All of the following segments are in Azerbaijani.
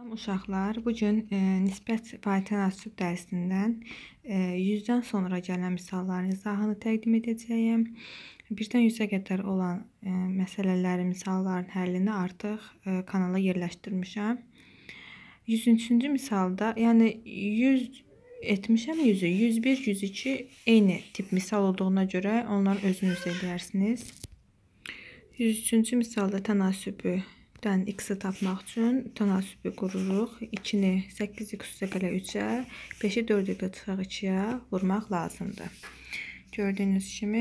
Salam uşaqlar, bugün nisbət faiz tənasüb dərsindən 100-dən sonra gələn misalların izahını təqdim edəcəyəm. 1-dən 100-ə qədər olan məsələlərin, misalların həllini artıq kanala yerləşdirmişəm. 103-cü misalda, yəni 100 etmişəm 100-ü, 101, 102 eyni tip misal olduğuna görə onları özünüz edərsiniz. 103-cü misalda tənasübü x-i tapmaq üçün tənasübü qururuq. 2-ni 8x üstəgələ 3-ə, 5-i 4-ə çıxaq 2-yə vurmaq lazımdır. Gördüyünüz kimi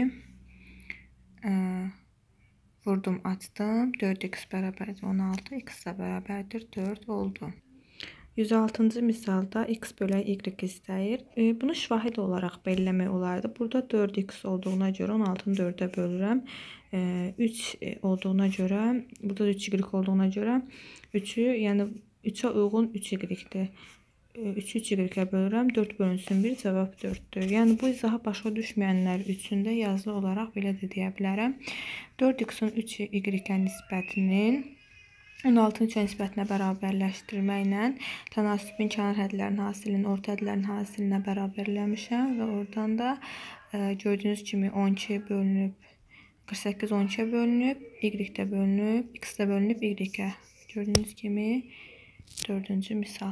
vurdum, açdım. 4x bərabərdir 16, x də bərabərdir 4 oldu. 106-cı misalda x bölək y istəyir. Bunu şvahid olaraq belirləmək olardı. Burada 4x olduğuna görə 16-nı 4-ə bölürəm. 3 olduğuna görə, burada 3y olduğuna görə 3-ü, yəni 3-ə uyğun 3y-dir. 3-ü 3y-ə bölürəm. 4 bölünsün 1, cavab 4-dür. Yəni bu izaha başa düşməyənlər üçün də yazılı olaraq belə də deyə bilərəm. 4x-in 3y-ə nisbətinin 16-nın 3-ə nisbətinə bərabərləşdirməklə tənasübün kənar hədlərin hasilini orta hədlərin hasilinə bərabərləmişəm və oradan da gördüyünüz kimi 12 bölünüb 48 12-yə bölünüb, y də bölünüb, x də bölünüb y-ə. Gördüyünüz kimi 4-cü misal.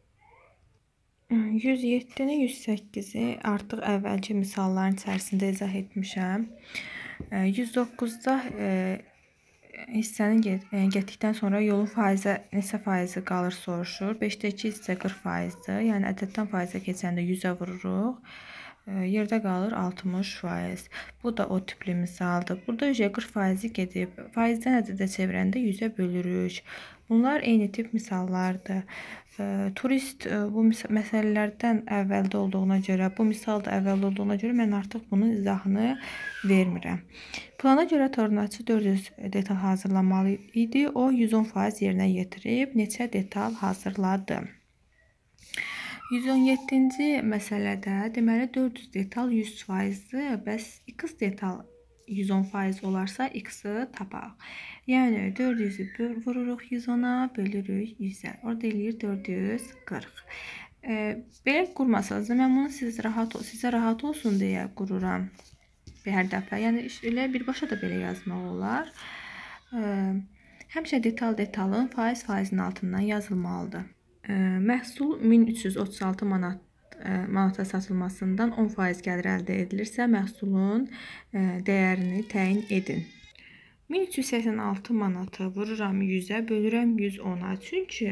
107-ni 108-i artıq əvvəlki misalların içərisində izah etmişəm. 109-da hissənin getdikdən sonra yolun faizə neçə faizi qalır soruşur. 5-də 2 hissə 40%-dir. Yəni ədəddən faizə keçəndə 100-ə vururuq. Yerdə qalır 60%. Bu da o tipli misaldır. Burada 40% gedib. Faizdən ədədə çevirəndə 100-ə bölürük. Bunlar eyni tip misallardır. Turist bu məsələlərdən əvvəldə olduğuna görə, bu misal da əvvəldə olduğuna görə mən artıq bunun izahını vermirəm. Plana görə tornacı 400 detal hazırlamalı idi. O 110% yerinə yetirib neçə detal hazırladı? 117-ci məsələdə deməli 400 detal 100%-dir. Bəs x detal 110% olarsa x-i tapaq. Yəni 400-ü vururuq 110-a, bölürük 100-ə. Orada eləyir 440. Belə qurmasanız da mən bunu sizə rahat olsun deyə qururam. Hər dəfə. Yəni elə birbaşa da belə yazmaq olar. Həmişə detalın faizin altından yazılmalıdır. Məhsul 1336 manata satılmasından 10% gəlir əldə edilirsə, məhsulun dəyərini təyin edin. 1386 manatı vururam 100-ə, bölürəm 110-a. Çünki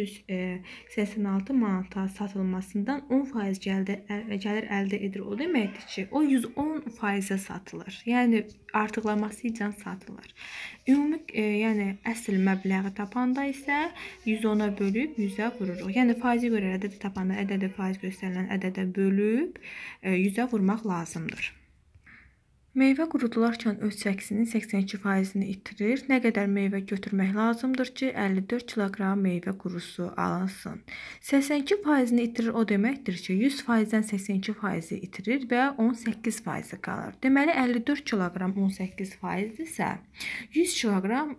1386 manata satılmasından 10% gəlir əldə edir. O deməkdir ki, o 110%-ə satılır. Yəni artıqlaması ilə satılır. Ümumi, yəni əsl məbləği tapanda isə 110-a bölüb 100-ə vururuq. Yəni faizi görə ədədi tapanda ədədi faiz göstərilən ədədə bölüb 100-ə vurmaq lazımdır. Meyvə qurudularkən öz çəkisinin 82%-ni itirir. Nə qədər meyvə götürmək lazımdır ki, 54 kiloqram meyvə qurusu alınsın. 82%-ni itirir o deməkdir ki, 100%-dən 82%-i itirir və 18%-i qalır. Deməli 54 kiloqram 18%-dirsə, 100 kiloqram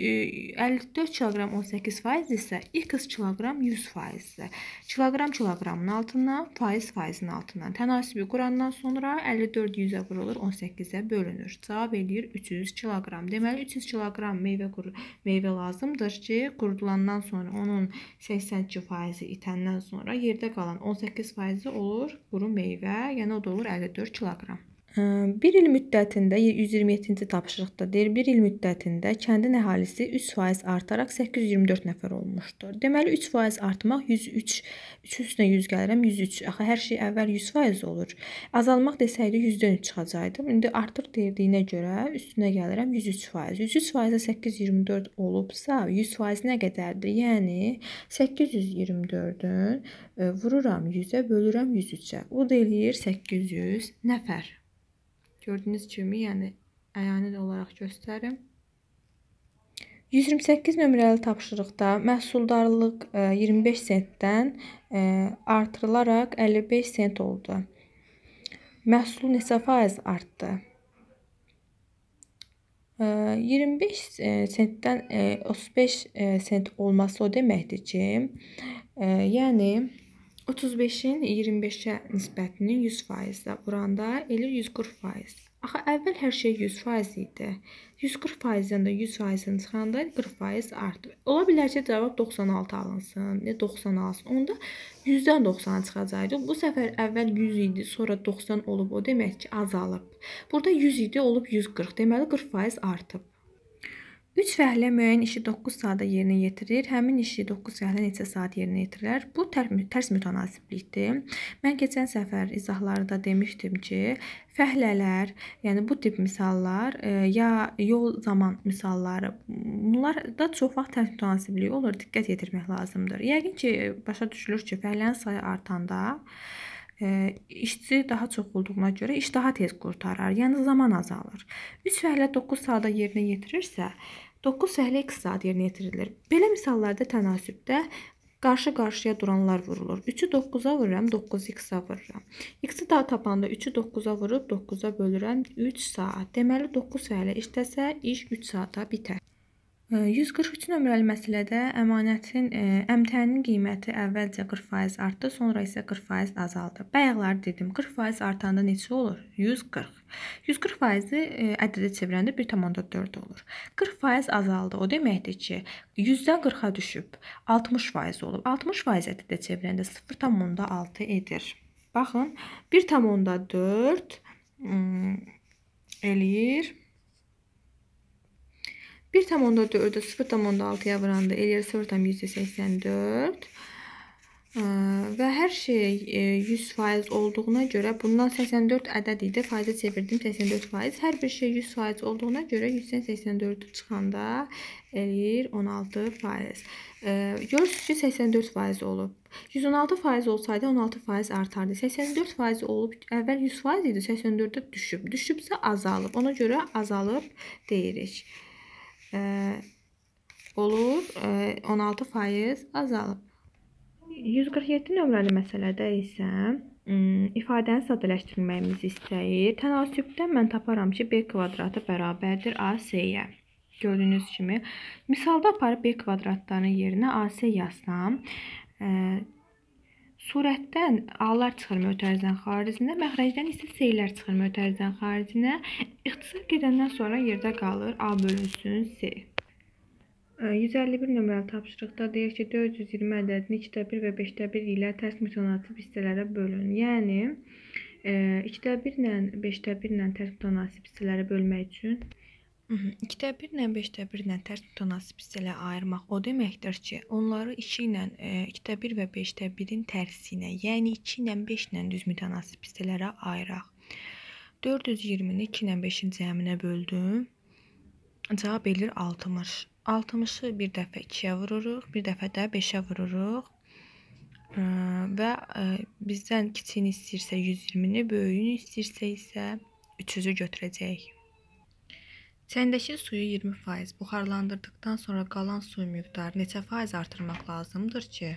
54 kiloqram 18% isə x kiloqram 100%-dir. Kiloqramın altından, faizin altından tənasibi qurandan sonra 54 100-ə vurulur, 18-ə bölünür. Cavab eləyir 300 kiloqram. Deməli 300 kiloqram meyvə lazımdır ki, qurudulandan sonra onun 82%-i itəndən sonra yerdə qalan 18%-i olur quru meyvə, yəni o da olur 54 kiloqram. 1 il müddətində 127-ci tapşırıqda deyir, 1 il müddətində kəndin əhalisi 3% artaraq 824 nəfər olmuşdur. Deməli 3% artmaq 103, 3 üstünə 100 gəlirəm, 103. Axı hər şey əvvəl 100% olur. Azalmaq desəydi 100-dən 3 çıxacaqdım. İndi artıq deyildiyinə görə üstünə gəlirəm 103%. 103%-ə 824 olubsa 100% nə qədərdir? Yəni 824-ün vururam 100-ə, bölürəm 103-ə. O da eləyir 800 nəfər. Gördüyünüz kimi, yəni əyani olaraq göstərim. 128 nömrəli tapşırıqda məhsuldarlıq 25 sentdən artırılaraq 55 sent oldu. Məhsul neçə faiz artdı? 25 sentdən 35 sent olması o deməkdir ki, yəni 35-in 25-ə nisbətini 100%-də vuranda eləyir 140%. Axı əvvəl hər şey 100% idi. 140%-dən də 100%-ni çıxanda 40% artır. Ola bilər ki, cavab 96 alınsın, 90 alınsın. Onda 100-dən 90 çıxacaqdı. Bu səfər əvvəl 100 idi, sonra 90 olub. O demək ki, azalıb. Burada 100 idi, olub 140. Deməli 40% artıb. 3 fəhlə müəyyən işi 9 saata yerinə yetirir. Həmin işi 9 fəhlə neçə saat yerinə yetirilər? Bu tərs mütənasiblikdir. Mən keçən səfər izahlarda demişdim ki, fəhlələr, yəni bu tip misallar ya yol zaman misalları, bunlarda çox vaxt tərs mütənasibliyi olur. Diqqət yetirmək lazımdır. Yəqin ki, başa düşülür ki, fəhlənin sayı artanda işçi daha çox olduğuna görə iş daha tez qurtarar, yəni zaman azalır. 3 fəhlə 9 saata yerinə yetirirsə, 9 fəhlə 2 saat yerinə yetirilir. Belə misallarda tənasübdə qarşı-qarşıya duranlar vurulur. 3-ü 9-a vururam, 9-u X-a vururam. X-i daha tapanda 3-ü 9-a vurub 9-a bölürəm 3 saat. Deməli 9 fəhlə işləsə, iş 3 saata bitər. 143 nömrəli məsələdə əmtənin qiyməti əvvəlcə 40% artdı, sonra isə 40% azaldı. Bayaqlar dedim, 40% artanda neçə olur? 140. 140%-i ədədə çevirəndə 1,4 olur. 40% azaldı. O deməkdir ki, 100-dən 40-a düşüb, 60% olub. 60% ədədə çevirəndə 0,6 edir. Baxın, 1,4 eləyir 1,4-ü 0,6-ya vuranda eləyir 0,184 və hər şey 100% olduğuna görə bundan 84 ədəd idi. Faizə çevirdim 84%. Hər bir şey 100% olduğuna görə 100-dən 84-ü çıxanda eləyir 16%. Görürsünüz ki, 84% olub. 116% olsaydı 16% artardı. 84% olub, əvvəl 100% idi, 84-ə düşüb. Düşübsə azalıb. Ona görə azalıb deyirik. Olur 16% azalıb. 147 nömrəli məsələdə isə ifadəni sadələşdirməyimizi istəyir. Tənasübdə mən taparam ki, B kvadratı bərabərdir AC-yə. Gördüyünüz kimi, misalda aparıb B kvadratlarının yerinə AC yazsam, surətdən A-lar çıxır mötərizənin xaricinə, məxrəcdən isə C-lər çıxır mötərizənin xaricinə. İxtisar gedəndən sonra yerdə qalır A bölünsün C. 151 nömrəli tapşırıqda deyir ki, 420 ədədini 2/1 və 5/1 ilə tərs mütənasib hissələrə bölün. Yəni, 2/1 ilə 5/1 ilə tərs mütənasib hissələrə bölmək üçün 2/1 ilə 5/1 ilə tərs mütənasib hissələrə ayırmaq o deməkdir ki, onları 2 ilə 2/1 və 5/1-in tərsinə, yəni 2 ilə 5 ilə düz mütənasib hissələrə ayıraq. 420-ni 2 ilə 5-in cəminə böldüm. Cavab eləyir 60. 60-ı bir dəfə 2-yə vururuq, bir dəfə də 5-ə vururuq və bizdən kiçiyini istəyirsə 120-ni, böyüyünü istəyirsə isə 300-ü götürəcəyik. Çəndəki suyu 20% buxarlandırdıqdan sonra qalan su miqdarı neçə faiz artırmaq lazımdır ki,